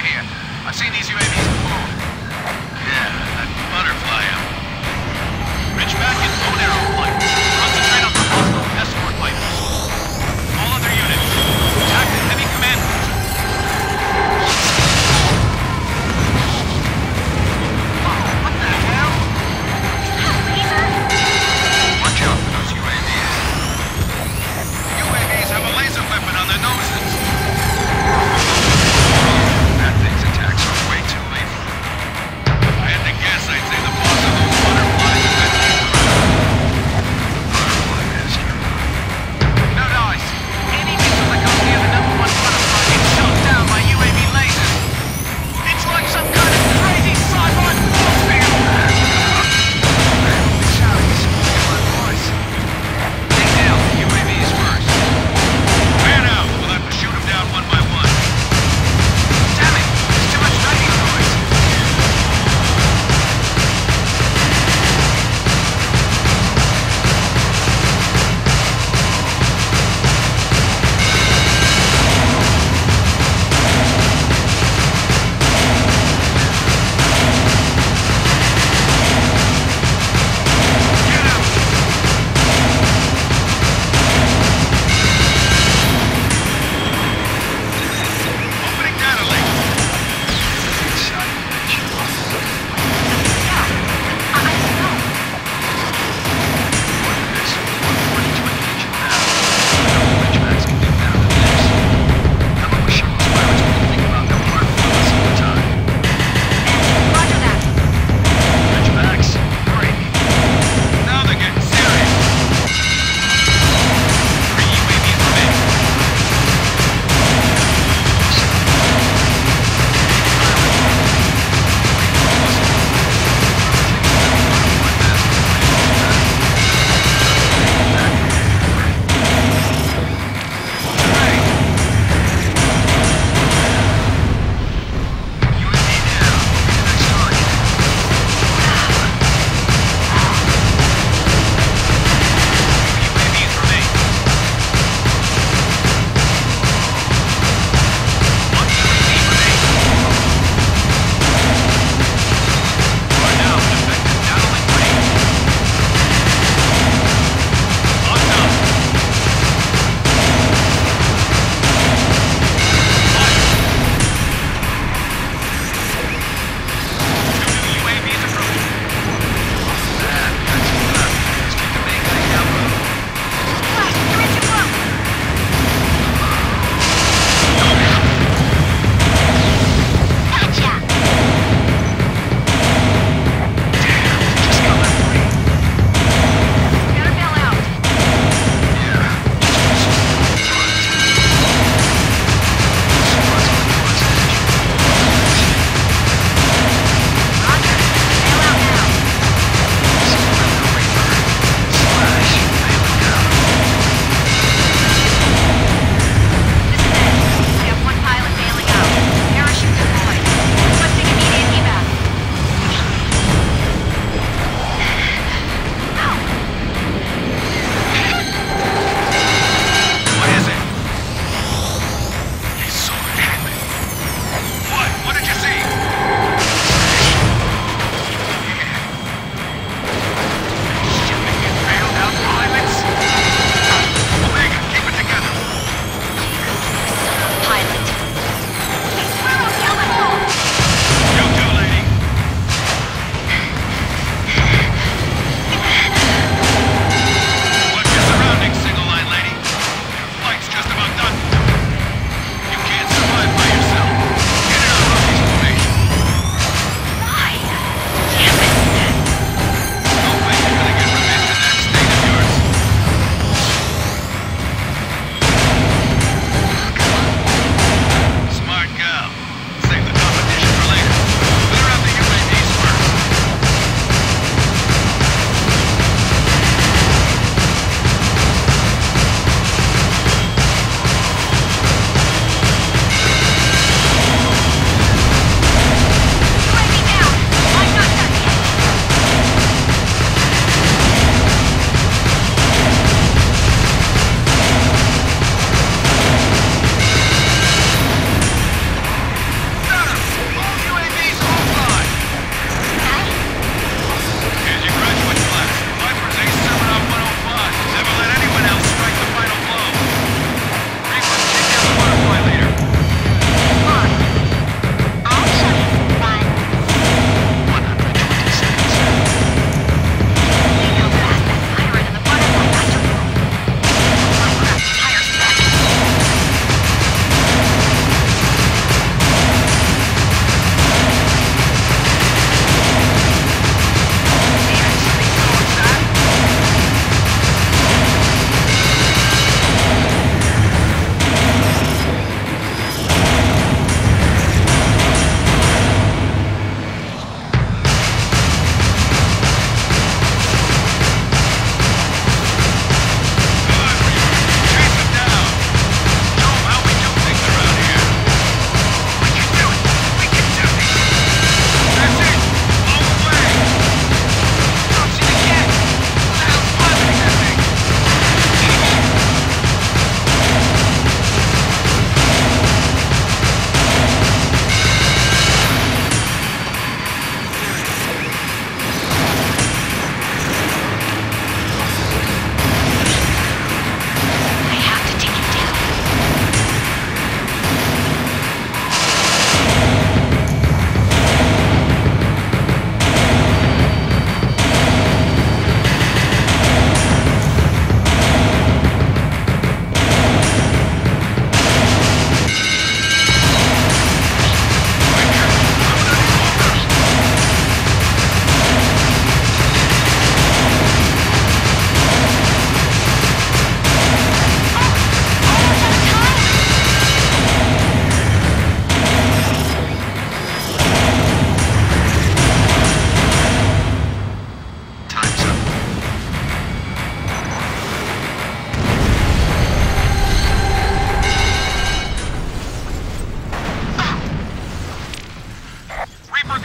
here. I've seen these UAVs before. Yeah, that butterfly up. Reach back and low narrow flight. Concentrate on the hostile escort fighters. All other units, attack the heavy command cruiser. Wow, what the hell? Watch out for those UAVs. The UAVs have a laser weapon on their noses. That thing's attacks are way too lethal. If I had to guess, I'd say the boss of those butterflies is that laser.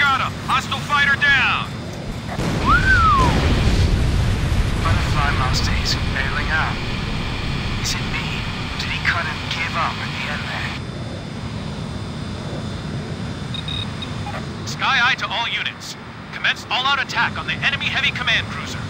got him! Hostile fighter down! Butterfly Master isn't bailing out. Is it me? Did he kind of give up at the end there? Sky Eye to all units. Commence all-out attack on the enemy heavy command cruiser.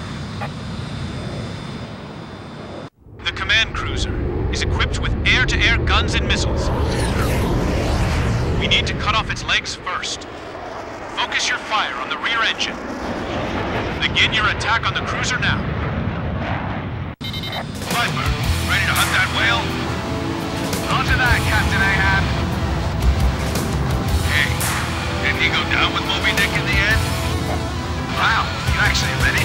The command cruiser is equipped with air-to-air guns and missiles. We need to cut off its legs first. Focus your fire on the rear engine. Begin your attack on the cruiser now. Viper, ready to hunt that whale? Roger that, Captain Ahab. Hey, didn't he go down with Moby Dick in the end? Wow, you actually ready?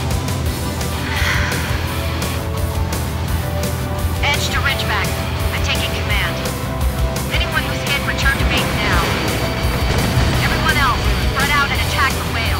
Edge to Ridgeback. I'm taking command. Anyone who's hit, return to base now. Everyone else, spread out and attack the whale.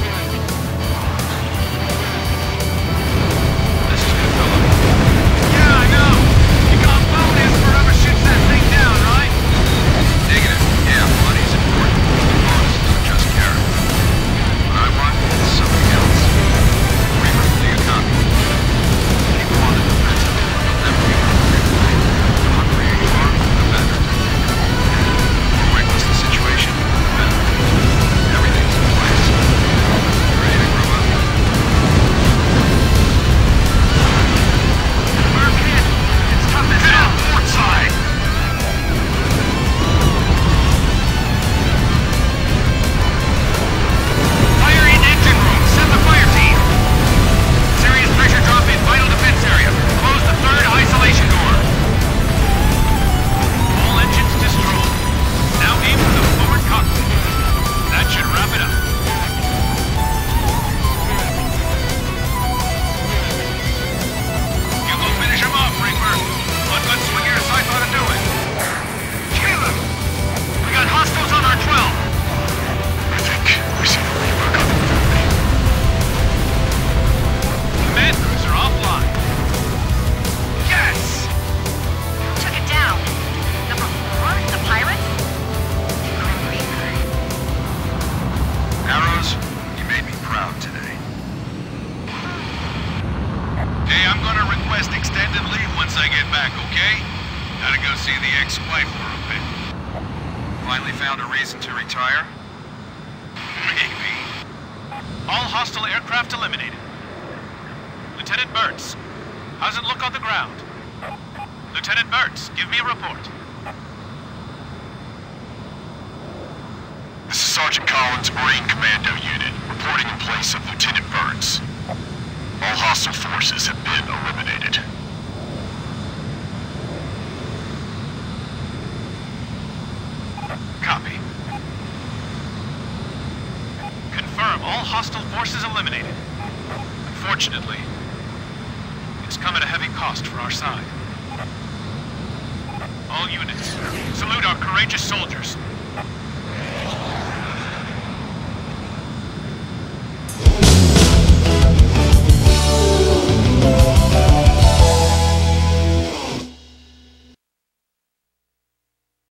This is good, fella. Yeah, I know. You got bonus for whoever shoots that thing down, right? Negative. Yeah, money's important. Bonus is not just carrot. What I want is something else. Reaper, do you copy? Keep on the defensive. They'll never be hungry. The hungrier you are, the better. The more reckless the situation, the better. Everything's in place. You ready to grow up? We're hit. It's tough to hit on port side. Fire in engine room. Set the fire team. Serious pressure drop in vital defense area. Close the third isolation door. All engines destroyed. Now aim for the forward cockpit. That should wrap it up. You go finish him off, Reaper. One good swing of your scythe ought to do it. Kill him! We got hostiles on our 12. I think we see the Reaper coming through me. Command cruiser offline. Yes! Took it down. Number 4, the pirates? The Grim Reaper. Arrows, you made me proud today. Hey, I'm gonna request extended leave once I get back, okay? Gotta go see the ex-wife for a bit. Finally found a reason to retire? Maybe. All hostile aircraft eliminated. Lieutenant Burtz, how's it look on the ground? Lieutenant Burtz, give me a report. This is Sergeant Collins, Marine Commando Unit, reporting in place of Lieutenant Burns. All hostile forces have been eliminated. Copy. Confirm all hostile forces eliminated. Unfortunately, it's come at a heavy cost for our side. All units, salute our courageous soldiers.